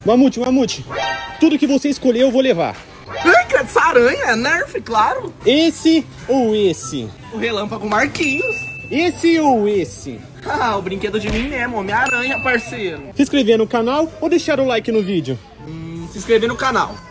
Mamute, tudo que você escolher eu vou levar. Essa aranha é Nerf, claro. Esse ou esse? O Relâmpago Marquinhos. Esse ou esse? Ah, o brinquedo de mim mesmo, Homem-Aranha, parceiro. Se inscrever no canal ou deixar o like no vídeo? Se inscrever no canal.